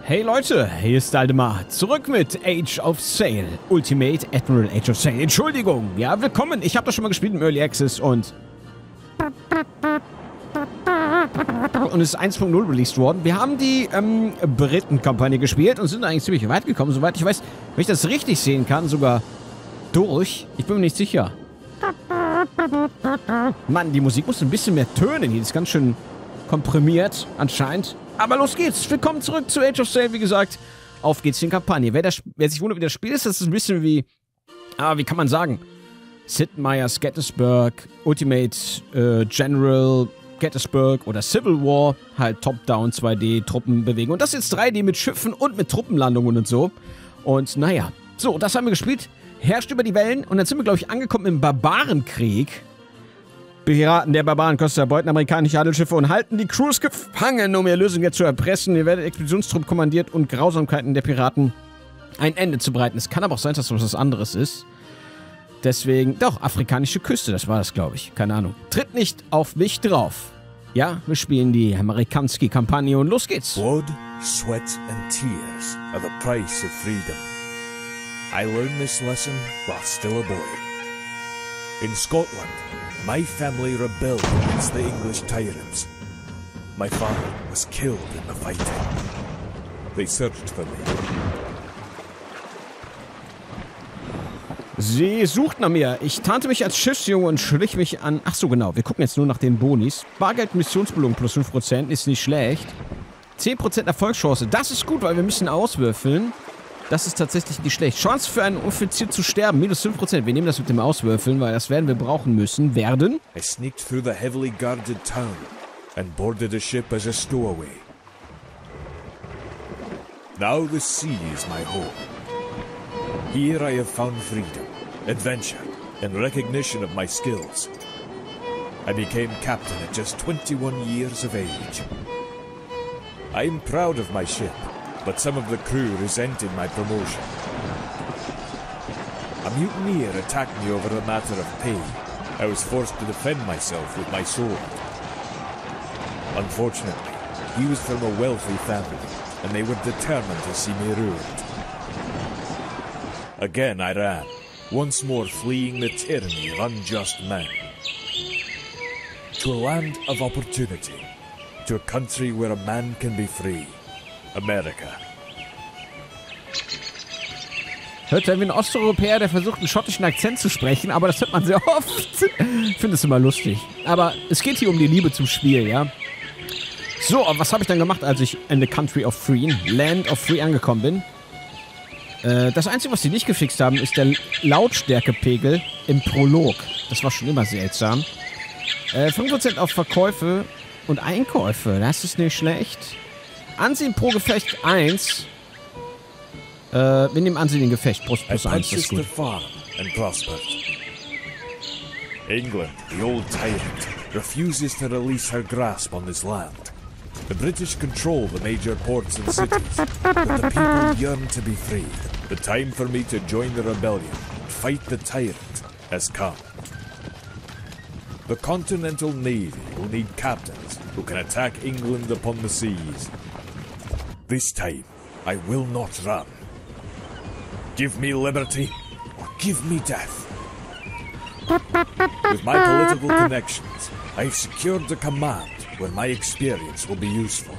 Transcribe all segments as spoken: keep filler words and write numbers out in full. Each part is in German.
Hey Leute, hier ist Aldemar, zurück mit Age of Sail, Ultimate Admiral Age of Sail. Entschuldigung, ja, willkommen. Ich habe das schon mal gespielt im Early Access und... Und es ist eins Punkt null released worden. Wir haben die ähm, Briten-Kampagne gespielt und sind eigentlich ziemlich weit gekommen, soweit ich weiß. Wenn ich das richtig sehen kann, sogar durch. Ich bin mir nicht sicher. Mann, die Musik muss ein bisschen mehr tönen. Die ist ganz schön komprimiert, anscheinend. Aber los geht's. Willkommen zurück zu Age of Sail, wie gesagt. Auf geht's in die Kampagne. Wer, das, wer sich wundert, wie das Spiel ist, das ist ein bisschen wie... Ah, wie kann man sagen? Sid Meier's Gettysburg, Ultimate äh, General Gettysburg oder Civil War. Halt Top-Down zwei D Truppen bewegen. Und das ist jetzt drei D mit Schiffen und mit Truppenlandungen und so. Und naja. So, das haben wir gespielt. Herrscht über die Wellen. Und dann sind wir, glaube ich, angekommen im Barbarenkrieg. Piraten der Barbaren kosten erbeuten amerikanische Handelsschiffe und halten die Crews gefangen, um ihre Lösung jetzt zu erpressen. Ihr werdet Expeditionstrupp kommandiert und Grausamkeiten der Piraten ein Ende zu bereiten. Es kann aber auch sein, dass das was anderes ist. Deswegen, doch, afrikanische Küste, das war das, glaube ich. Keine Ahnung. Tritt nicht auf mich drauf. Ja, wir spielen die Amerikanski-Kampagne und los geht's. Blood, sweat and tears are the price of freedom. I learned this lesson while still a boy. In Scotland, my family rebelled against the English tyrants. My father was killed in the fighting. They searched for me. Sie suchten nach mir. Ich tarnte mich als Schiffsjunge und schlich mich an... Ach so, genau. Wir gucken jetzt nur nach den Bonis. Bargeld Missionsbelohnung plus fünf Prozent ist nicht schlecht. zehn Prozent Erfolgschance. Das ist gut, weil wir müssen auswürfeln. Das ist tatsächlich nicht schlecht. Chance für einen Offizier zu sterben. Minus fünf Prozent. Wir nehmen das mit dem Auswürfeln, weil das werden wir brauchen müssen. Werden. I sneaked through the heavily guarded town and boarded a ship as a stowaway. Now the sea is my home. Here I have found freedom, adventure, and recognition of my skills. I became captain at just twenty-one years of age. I am proud of my ship, but some of the crew resented my promotion. A mutineer attacked me over a matter of pay. I was forced to defend myself with my sword. Unfortunately, he was from a wealthy family, and they were determined to see me ruined. Again I ran, once more fleeing the tyranny of unjust men. To a land of opportunity, to a country where a man can be free. America. Hört sich wie ein Osteuropäer, der versucht, einen schottischen Akzent zu sprechen, aber das hört man sehr oft. Ich finde es immer lustig. Aber es geht hier um die Liebe zum Spiel, ja. So, was habe ich dann gemacht, als ich in the Country of Free, Land of Free angekommen bin? Äh, das Einzige, was sie nicht gefixt haben, ist der Lautstärkepegel im Prolog. Das war schon immer seltsam. Äh, fünf Prozent auf Verkäufe und Einkäufe, das ist nicht schlecht. Ansehen pro Gefecht eins. Äh, wir nehmen Ansehen in Gefecht. Plus, plus eins, das ist gut. England, the old tyrant, refuses to release her grasp on this land. The British control the major ports and cities, but the people yearn to be free. The time for me to join the rebellion and fight the tyrant has come. The Continental Navy will need captains who can attack England upon the seas. This time, I will not run. Give me liberty, or give me death. With my political connections, I've secured the command where my experience will be useful.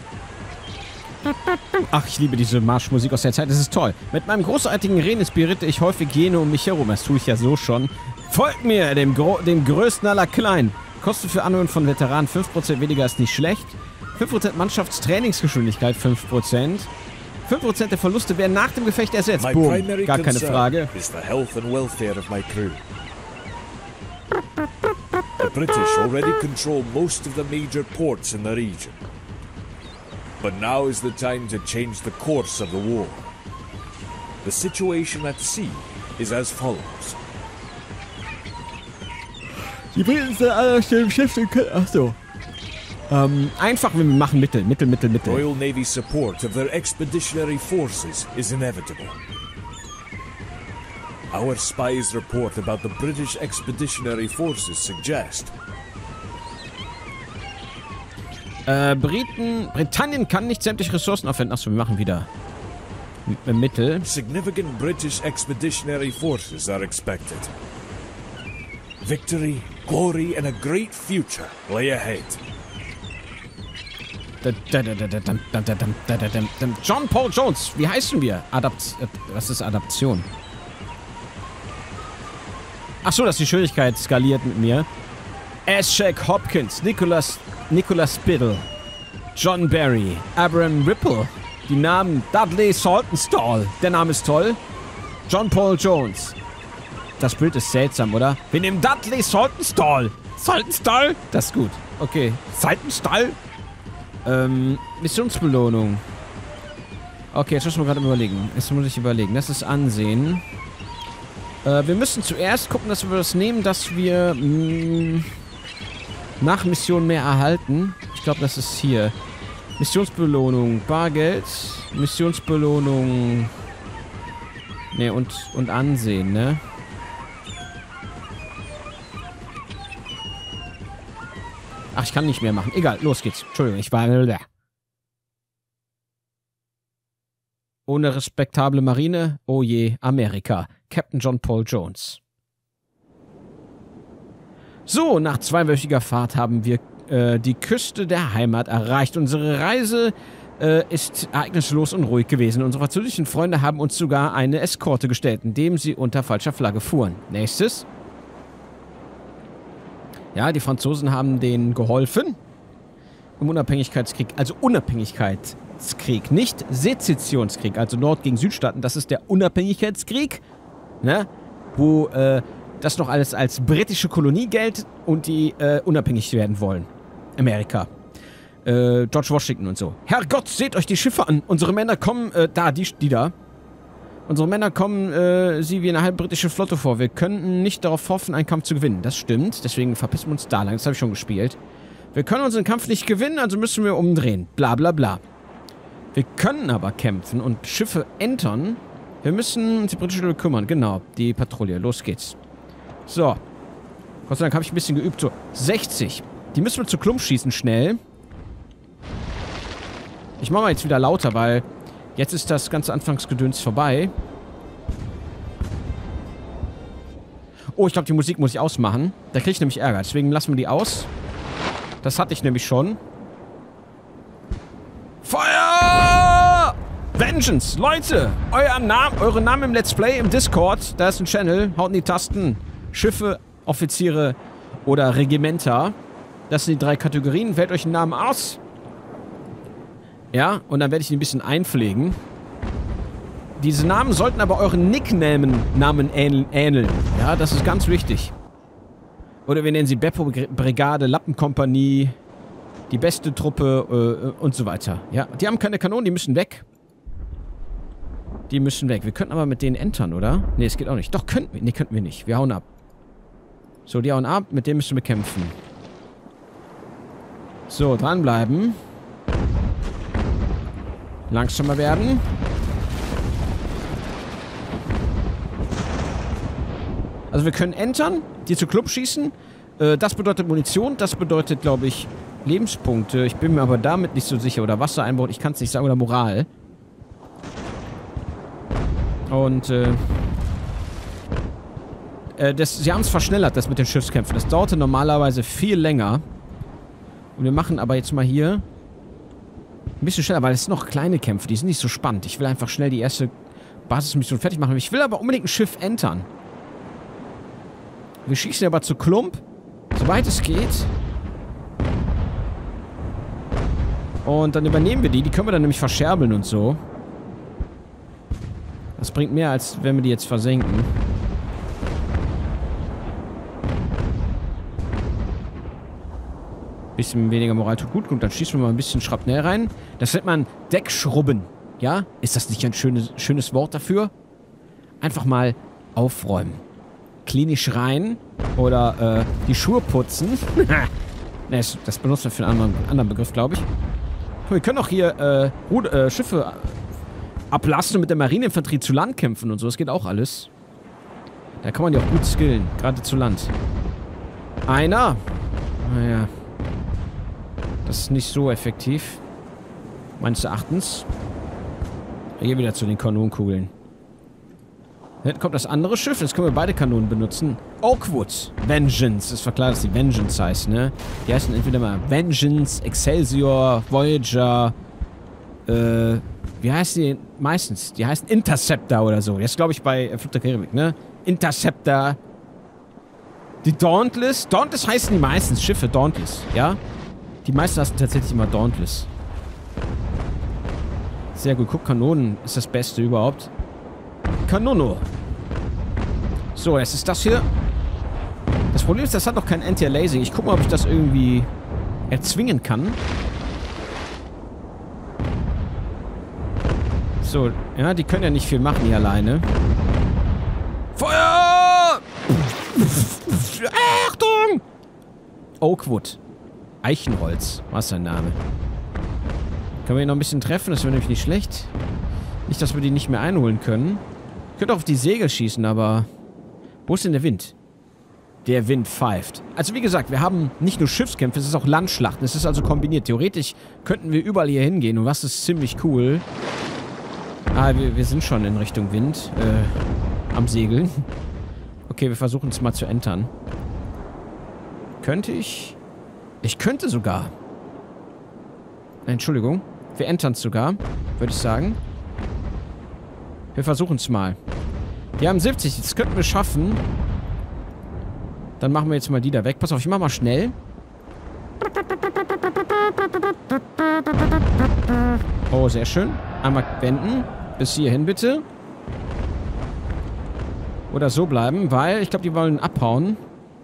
Ach, ich liebe diese Marschmusik aus der Zeit, das ist toll. Mit meinem großartigen Reden inspirierte ich häufig Jene um mich herum, das tue ich ja so schon. Folgt mir, dem, Gro dem größten aller Kleinen. Kosten für Anhören von Veteranen fünf Prozent weniger ist nicht schlecht. fünf Prozent Mannschaftstrainingsgeschwindigkeit, fünf Prozent. fünf Prozent der Verluste werden nach dem Gefecht ersetzt. Boom, gar keine Frage. Is the health and welfare of my crew. The British already control most of the major ports in the region. But now is the time to change the course of the war. The situation at sea is as follows. Die Briten sind alle auf dem Schiff. Ach so. Ähm, einfach, wir machen Mittel, Mittel, Mittel, Mittel. Royal Navy support of their expeditionary forces is inevitable. Our spies' report about the British expeditionary forces suggest Äh, Briten... Britannien kann nicht sämtliche Ressourcen aufwenden. Achso, wir machen wieder... M Mittel. Significant British expeditionary forces are expected. Victory, glory, and a great future lay ahead. John Paul Jones, wie heißen wir? Adapt... Was ist Adaption? Achso, dass die Schwierigkeit skaliert mit mir. S. Jack Hopkins, Nicholas... Nicholas Biddle, John Barry, Abraham Ripple. Die Namen Dudley Saltonstall. Der Name ist toll. John Paul Jones. Das Bild ist seltsam, oder? Wir nehmen Dudley Saltonstall. Saltonstall? Das ist gut. Okay. Saltonstall? Ähm, Missionsbelohnung. Okay, jetzt müssen wir gerade überlegen. Jetzt muss ich überlegen. Das ist Ansehen. Äh, wir müssen zuerst gucken, dass wir das nehmen, dass wir mh, nach Mission mehr erhalten. Ich glaube, das ist hier. Missionsbelohnung, Bargeld, Missionsbelohnung, ne, und, und Ansehen, ne? Ach, ich kann nicht mehr machen. Egal, los geht's. Entschuldigung, ich war... Ohne respektable Marine, oh je, Amerika. Captain John Paul Jones. So, nach zweiwöchiger Fahrt haben wir äh, die Küste der Heimat erreicht. Unsere Reise äh, ist ereignislos und ruhig gewesen. Unsere französischen Freunde haben uns sogar eine Eskorte gestellt, indem sie unter falscher Flagge fuhren. Nächstes. Ja, die Franzosen haben denen geholfen im Unabhängigkeitskrieg. Also Unabhängigkeitskrieg, nicht Sezessionskrieg. Also Nord- gegen Südstaaten. Das ist der Unabhängigkeitskrieg, ne? Wo äh, das noch alles als britische Kolonie gilt und die äh, unabhängig werden wollen. Amerika. Äh, George Washington und so. Herrgott, seht euch die Schiffe an. Unsere Männer kommen, äh, da, die, die da. Unsere Männer kommen, äh, sie wie eine halb britische Flotte vor. Wir könnten nicht darauf hoffen, einen Kampf zu gewinnen. Das stimmt, deswegen verpissen wir uns da lang. Das habe ich schon gespielt. Wir können unseren Kampf nicht gewinnen, also müssen wir umdrehen. Bla bla bla. Wir können aber kämpfen und Schiffe entern. Wir müssen uns die britische Flotte kümmern. Genau, die Patrouille. Los geht's. So. Gott sei Dank habe ich ein bisschen geübt. So, sechzig. Die müssen wir zu Klump schießen, schnell. Ich mache mal jetzt wieder lauter, weil jetzt ist das ganze Anfangsgedöns vorbei. Oh, ich glaube, die Musik muss ich ausmachen. Da kriege ich nämlich Ärger. Deswegen lassen wir die aus. Das hatte ich nämlich schon. Feuer! Vengeance! Leute! Euer Name, eure Namen im Let's Play, im Discord. Da ist ein Channel. Haut in die Tasten. Schiffe, Offiziere oder Regimenter. Das sind die drei Kategorien. Wählt euch einen Namen aus. Ja, und dann werde ich ihn ein bisschen einpflegen. Diese Namen sollten aber euren Nicknamen Namen ähneln. Ja, das ist ganz wichtig. Oder wir nennen sie Beppo-Brigade, Lappenkompanie, die beste Truppe äh, und so weiter. Ja, die haben keine Kanonen, die müssen weg. Die müssen weg. Wir könnten aber mit denen entern, oder? Ne, es geht auch nicht. Doch, könnten wir. Ne, könnten wir nicht. Wir hauen ab. So, die hauen ab. Mit denen müssen wir kämpfen. So, dranbleiben. Langsamer werden. Also wir können entern, die zu Klump schießen. Äh, das bedeutet Munition. Das bedeutet, glaube ich, Lebenspunkte. Ich bin mir aber damit nicht so sicher. Oder Wassereinbau. Ich kann es nicht sagen. Oder Moral. Und, äh... äh das, sie haben es verschnellert, das mit den Schiffskämpfen. Das dauerte normalerweise viel länger. Und wir machen aber jetzt mal hier ein bisschen schneller, weil es sind noch kleine Kämpfe. Die sind nicht so spannend. Ich will einfach schnell die erste Basismission fertig machen. Ich will aber unbedingt ein Schiff entern. Wir schießen aber zu Klump, soweit es geht. Und dann übernehmen wir die. Die können wir dann nämlich verscherbeln und so. Das bringt mehr, als wenn wir die jetzt versenken. Bisschen weniger Moral tut gut. Und dann schießen wir mal ein bisschen Schrapnell rein. Das nennt man Deckschrubben. Ja? Ist das nicht ein schönes, schönes Wort dafür? Einfach mal aufräumen. Klinisch rein. Oder äh, die Schuhe putzen. Ne, das benutzen wir für einen anderen, anderen Begriff, glaube ich. Wir können auch hier äh, Rude, äh, Schiffe ablassen und mit der Marineinfanterie zu Land kämpfen und so. Das geht auch alles. Da kann man ja auch gut skillen. Gerade zu Land. Einer. Naja. Das ist nicht so effektiv. Meines Erachtens. Hier wieder zu den Kanonenkugeln. Hinten kommt das andere Schiff. Jetzt können wir beide Kanonen benutzen. Oakwood. Vengeance. Das war klar, dass die Vengeance heißt, ne? Die heißen entweder mal Vengeance, Excelsior, Voyager. Äh, wie heißen die meistens? Die heißen Interceptor oder so. Jetzt glaube ich bei äh, Fluch der Karibik, ne? Interceptor. Die Dauntless. Dauntless heißen die meistens Schiffe. Dauntless, ja? Die meisten heißen tatsächlich immer Dauntless. Sehr gut. Guck, Kanonen ist das Beste überhaupt. Kanono. So, jetzt ist das hier. Das Problem ist, das hat noch kein Anti-Lasing. Ich gucke mal, ob ich das irgendwie erzwingen kann. So, ja, die können ja nicht viel machen hier alleine. Feuer! Achtung! Oakwood. Eichenholz. Was ist sein Name? Können wir ihn noch ein bisschen treffen? Das wäre nämlich nicht schlecht. Nicht, dass wir die nicht mehr einholen können. Ich könnte auch auf die Segel schießen, aber... Wo ist denn der Wind? Der Wind pfeift. Also wie gesagt, wir haben nicht nur Schiffskämpfe, es ist auch Landschlachten. Es ist also kombiniert. Theoretisch könnten wir überall hier hingehen. Und was ist ziemlich cool... Ah, wir, wir sind schon in Richtung Wind. Äh, am Segeln. Okay, wir versuchen es mal zu entern. Könnte ich... Ich könnte sogar... Entschuldigung. Wir entern es sogar, würde ich sagen. Wir versuchen es mal. Die haben siebzig, das könnten wir schaffen. Dann machen wir jetzt mal die da weg. Pass auf, ich mach mal schnell. Oh, sehr schön. Einmal wenden. Bis hierhin, bitte. Oder so bleiben, weil ich glaube, die wollen abhauen.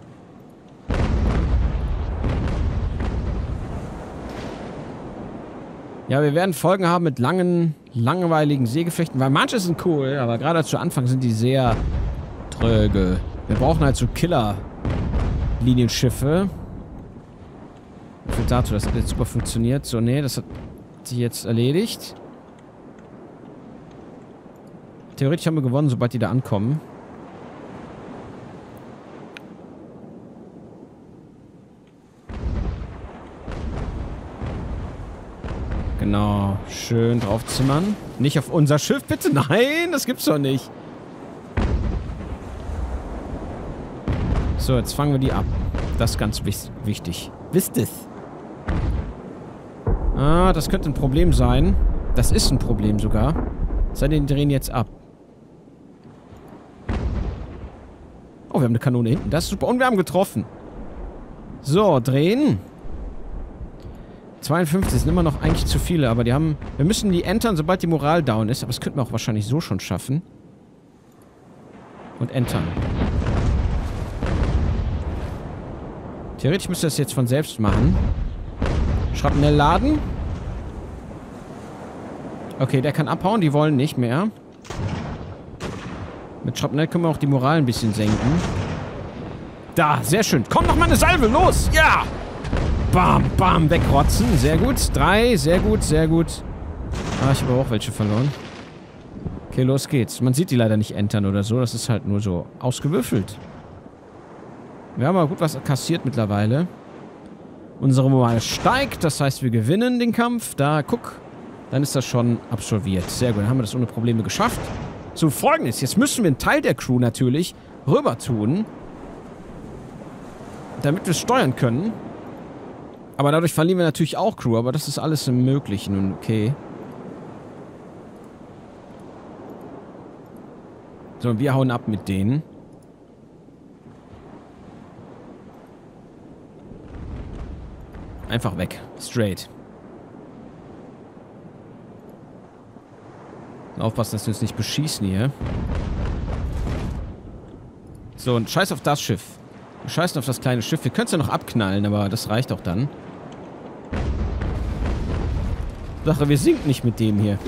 Ja, wir werden Folgen haben mit langen, langweiligen Seegefechten, weil manche sind cool, aber gerade zu Anfang sind die sehr tröge. Wir brauchen halt so Killer-Linienschiffe. Wie viel dazu, das hat jetzt super funktioniert. So, nee, das hat sich jetzt erledigt. Theoretisch haben wir gewonnen, sobald die da ankommen. Genau. Schön draufzimmern. Nicht auf unser Schiff, bitte. Nein, das gibt's doch nicht. So, jetzt fangen wir die ab. Das ist ganz wichtig. Wisst es? Ah, das könnte ein Problem sein. Das ist ein Problem sogar. Sei denn, die drehen jetzt ab. Oh, wir haben eine Kanone hinten. Das ist super. Und wir haben getroffen. So, drehen. zweiundfünfzig sind immer noch eigentlich zu viele, aber die haben... Wir müssen die entern, sobald die Moral down ist. Aber das könnten wir auch wahrscheinlich so schon schaffen. Und entern. Theoretisch müsste das jetzt von selbst machen. Schrapnell laden. Okay, der kann abhauen. Die wollen nicht mehr. Mit Schrapnell können wir auch die Moral ein bisschen senken. Da, sehr schön. Komm noch mal eine Salve, los! Ja! Bam, bam, wegrotzen. Sehr gut. Drei, sehr gut, sehr gut. Ah, ich habe auch welche verloren. Okay, los geht's. Man sieht die leider nicht entern oder so. Das ist halt nur so ausgewürfelt. Wir haben aber gut was kassiert mittlerweile. Unsere Moral steigt. Das heißt, wir gewinnen den Kampf. Da, guck. Dann ist das schon absolviert. Sehr gut. Dann haben wir das ohne Probleme geschafft. So, Folgendes. Jetzt müssen wir einen Teil der Crew natürlich rüber tun. Damit wir es steuern können. Aber dadurch verlieren wir natürlich auch Crew. Aber das ist alles im Möglichen und okay. So, und wir hauen ab mit denen. Einfach weg. Straight. Aufpassen, dass wir uns nicht beschießen hier. So, und scheiß auf das Schiff. Wir scheißen auf das kleine Schiff. Wir können es ja noch abknallen, aber das reicht auch dann. Sache, wir sinken nicht mit dem hier.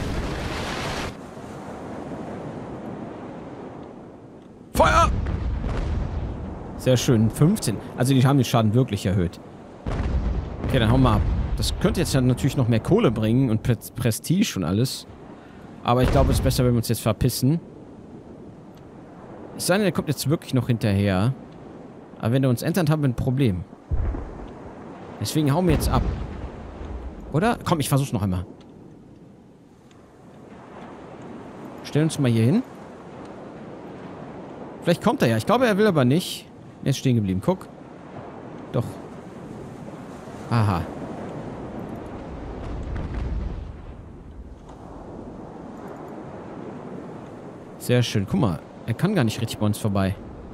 Feuer! Sehr schön. fünfzehn. Also die haben den Schaden wirklich erhöht. Okay, dann hauen wir ab. Das könnte jetzt ja natürlich noch mehr Kohle bringen und Pre Prestige und alles. Aber ich glaube, es ist besser, wenn wir uns jetzt verpissen. Es sei denn, der kommt jetzt wirklich noch hinterher. Aber wenn er uns entert, haben wir ein Problem. Deswegen hauen wir jetzt ab. Oder? Komm, ich versuch's noch einmal. Stellen uns mal hier hin. Vielleicht kommt er ja. Ich glaube, er will aber nicht. Er ist stehen geblieben. Guck. Doch. Aha. Sehr schön. Guck mal. Er kann gar nicht richtig bei uns vorbei.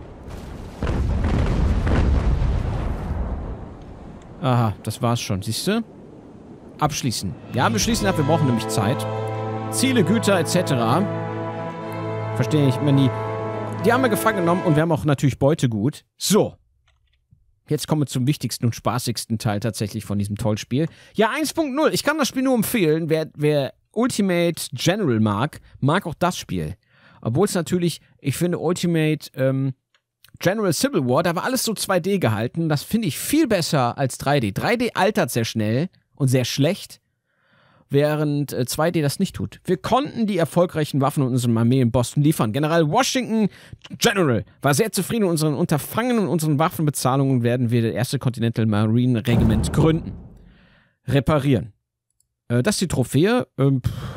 Aha, das war's schon. Siehst du? Abschließen. Ja, wir schließen ab. Wir brauchen nämlich Zeit. Ziele, Güter et cetera. Verstehe ich. Wenn die, die haben wir gefangen genommen und wir haben auch natürlich Beutegut. So. Jetzt kommen wir zum wichtigsten und spaßigsten Teil tatsächlich von diesem tollen Spiel. Ja, eins Punkt null. Ich kann das Spiel nur empfehlen. Wer, wer Ultimate General mag, mag auch das Spiel. Obwohl es natürlich, ich finde Ultimate ähm, General Civil War, da war alles so zwei D gehalten. Das finde ich viel besser als drei D. drei D altert sehr schnell und sehr schlecht, während äh, zwei D das nicht tut. Wir konnten die erfolgreichen Waffen und unsere Armee in Boston liefern. General Washington General war sehr zufrieden mit unseren Unterfangen und unseren Waffenbezahlungen, werden wir das erste Continental Marine Regiment gründen. Reparieren. Äh, das ist die Trophäe. Ähm,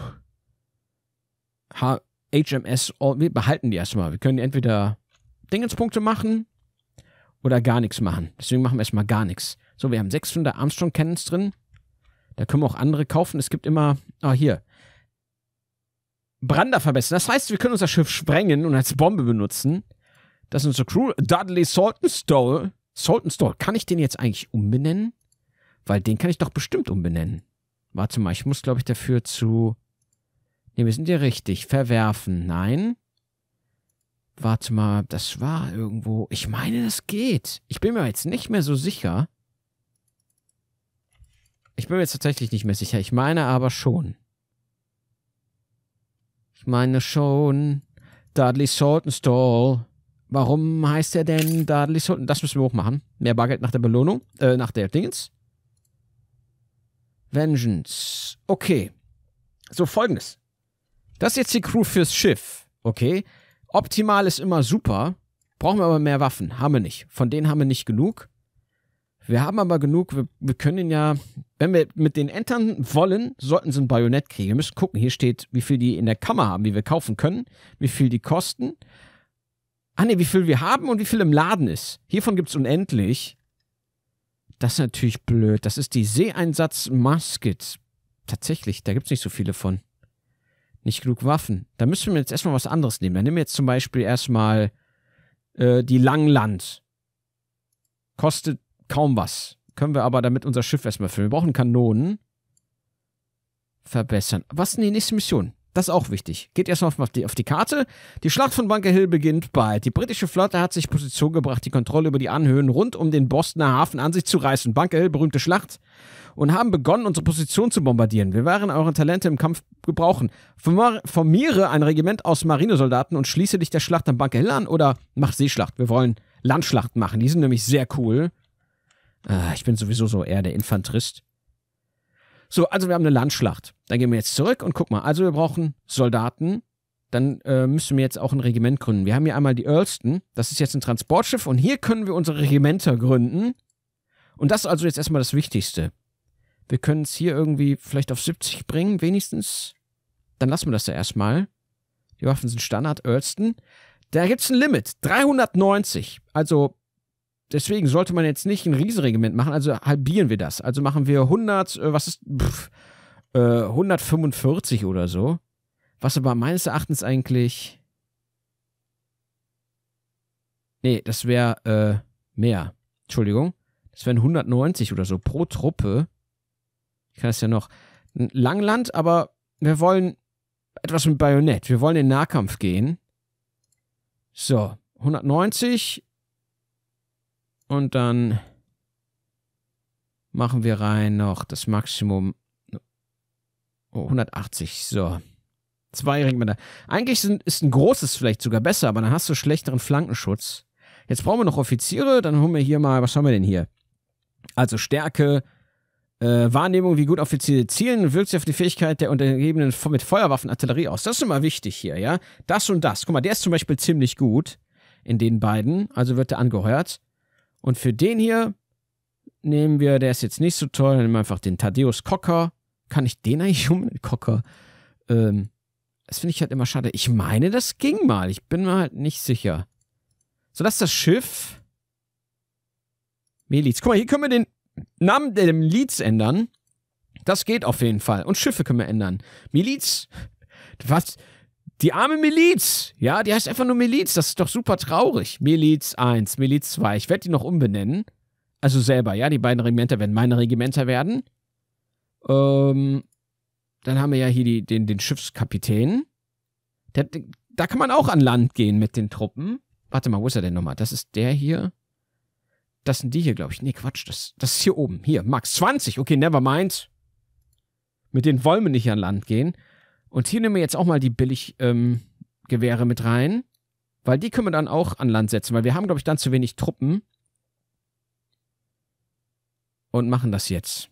H M S, wir behalten die erstmal. Wir können entweder Dingenspunkte machen oder gar nichts machen. Deswegen machen wir erstmal gar nichts. So, wir haben sechshundert Armstrong Cannons drin. Da können wir auch andere kaufen. Es gibt immer, ah, hier. Brander verbessern. Das heißt, wir können unser Schiff sprengen und als Bombe benutzen. Das ist unsere Crew. Dudley Saltonstall. Saltonstall. Kann ich den jetzt eigentlich umbenennen? Weil den kann ich doch bestimmt umbenennen. Warte mal, ich muss, glaube ich, dafür zu... Ne, wir sind ja richtig. Verwerfen. Nein. Warte mal, das war irgendwo... Ich meine, das geht. Ich bin mir jetzt nicht mehr so sicher. Ich bin mir jetzt tatsächlich nicht mehr sicher. Ich meine aber schon. Ich meine schon. Dudley Saltonstall. Warum heißt er denn Dudley Saltonstall? Das müssen wir hochmachen. Mehr Bargeld nach der Belohnung. Äh, nach der Dingens. Vengeance. Okay. So, folgendes. Das ist jetzt die Crew fürs Schiff. Okay. Optimal ist immer super. Brauchen wir aber mehr Waffen. Haben wir nicht. Von denen haben wir nicht genug. Wir haben aber genug. Wir, wir können ja, wenn wir mit den entern wollen, sollten sie ein Bajonett kriegen. Wir müssen gucken. Hier steht, wie viel die in der Kammer haben, wie wir kaufen können. Wie viel die kosten. Ah ne, wie viel wir haben und wie viel im Laden ist. Hiervon gibt es unendlich. Das ist natürlich blöd. Das ist die Seeeinsatz-Musket. Tatsächlich, da gibt es nicht so viele von. Nicht genug Waffen. Da müssen wir jetzt erstmal was anderes nehmen. Dann nehmen wir jetzt zum Beispiel erstmal äh, die Langland. Kostet kaum was. Können wir aber damit unser Schiff erstmal füllen. Wir brauchen Kanonen. Verbessern. Was ist denn die nächste Mission? Das ist auch wichtig. Geht erstmal auf die, auf die Karte. Die Schlacht von Bunker Hill beginnt bald. Die britische Flotte hat sich in Position gebracht, die Kontrolle über die Anhöhen rund um den Bostoner Hafen an sich zu reißen. Bunker Hill, berühmte Schlacht. Und haben begonnen, unsere Position zu bombardieren. Wir werden eure Talente im Kampf gebrauchen. Formiere ein Regiment aus Marinesoldaten und schließe dich der Schlacht am Bunker Hill an oder mach Seeschlacht. Wir wollen Landschlachten machen. Die sind nämlich sehr cool. Ah, ich bin sowieso so eher der Infanterist. So, also wir haben eine Landschlacht. Dann gehen wir jetzt zurück und guck mal. Also wir brauchen Soldaten. Dann äh, müssen wir jetzt auch ein Regiment gründen. Wir haben hier einmal die Earlston. Das ist jetzt ein Transportschiff. Und hier können wir unsere Regimenter gründen. Und das ist also jetzt erstmal das Wichtigste. Wir können es hier irgendwie vielleicht auf siebzig bringen, wenigstens. Dann lassen wir das ja erstmal. Die Waffen sind Standard, Earlston. Da gibt es ein Limit. dreihundertneunzig. Also, deswegen sollte man jetzt nicht ein Riesenregiment machen. Also halbieren wir das. Also machen wir hundert, äh, was ist, pff, äh, hundertfünfundvierzig oder so. Was aber meines Erachtens eigentlich... Nee, das wäre äh, mehr. Entschuldigung. Das wären hundertneunzig oder so pro Truppe. Ich kann das ja noch. Ein Langland, aber wir wollen etwas mit Bajonett. Wir wollen in den Nahkampf gehen. So, hundertneunzig. Und dann machen wir rein noch das Maximum. Oh, hundertachtzig, so. Zwei Regimenter. Eigentlich sind, ist ein großes vielleicht sogar besser, aber dann hast du schlechteren Flankenschutz. Jetzt brauchen wir noch Offiziere, dann holen wir hier mal, was haben wir denn hier? Also Stärke, äh, Wahrnehmung, wie gut Offiziere zielen, wirkt sich auf die Fähigkeit der Untergebenen mit Feuerwaffen, Artillerie aus. Das ist immer wichtig hier, ja? Das und das. Guck mal, der ist zum Beispiel ziemlich gut in den beiden, also wird der angeheuert. Und für den hier nehmen wir, der ist jetzt nicht so toll, dann nehmen wir einfach den Thaddeus Cocker. Kann ich den eigentlich um? Den Cocker. Ähm, das finde ich halt immer schade. Ich meine, das ging mal. Ich bin mir halt nicht sicher. So, das ist das Schiff. Miliz. Guck mal, hier können wir den Namen der Miliz ändern. Das geht auf jeden Fall. Und Schiffe können wir ändern. Miliz. Was? Die arme Miliz. Ja, die heißt einfach nur Miliz. Das ist doch super traurig. Miliz eins, Miliz zwei. Ich werde die noch umbenennen. Also selber, ja. Die beiden Regimenter werden meine Regimenter werden. Ähm, dann haben wir ja hier die, den, den Schiffskapitän. Der, da kann man auch an Land gehen mit den Truppen. Warte mal, wo ist er denn nochmal? Das ist der hier. Das sind die hier, glaube ich. Nee, Quatsch. Das, das ist hier oben. Hier, Max zwanzig. Okay, never mind. Mit denen wollen wir nicht an Land gehen. Und hier nehmen wir jetzt auch mal die Billiggewehre ähm, mit rein. Weil die können wir dann auch an Land setzen. Weil wir haben, glaube ich, dann zu wenig Truppen. Und machen das jetzt.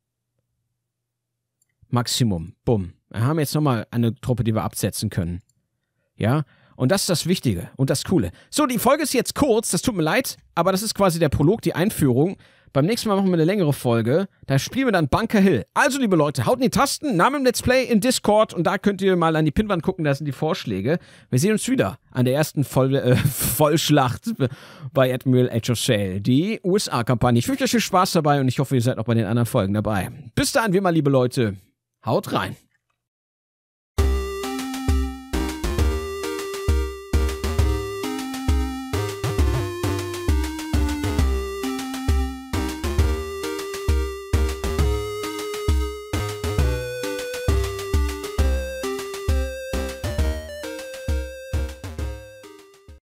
Maximum. Bumm. Wir haben jetzt nochmal eine Truppe, die wir absetzen können. Ja. Und das ist das Wichtige und das Coole. So, die Folge ist jetzt kurz, das tut mir leid, aber das ist quasi der Prolog, die Einführung. Beim nächsten Mal machen wir eine längere Folge. Da spielen wir dann Bunker Hill. Also, liebe Leute, haut in die Tasten, Name im Let's Play in Discord und da könnt ihr mal an die Pinnwand gucken, da sind die Vorschläge. Wir sehen uns wieder an der ersten Voll äh, Vollschlacht bei Admiral Age of Sail, die U S A-Kampagne. Ich wünsche euch viel Spaß dabei und ich hoffe, ihr seid auch bei den anderen Folgen dabei. Bis dahin, wie immer, liebe Leute, haut rein.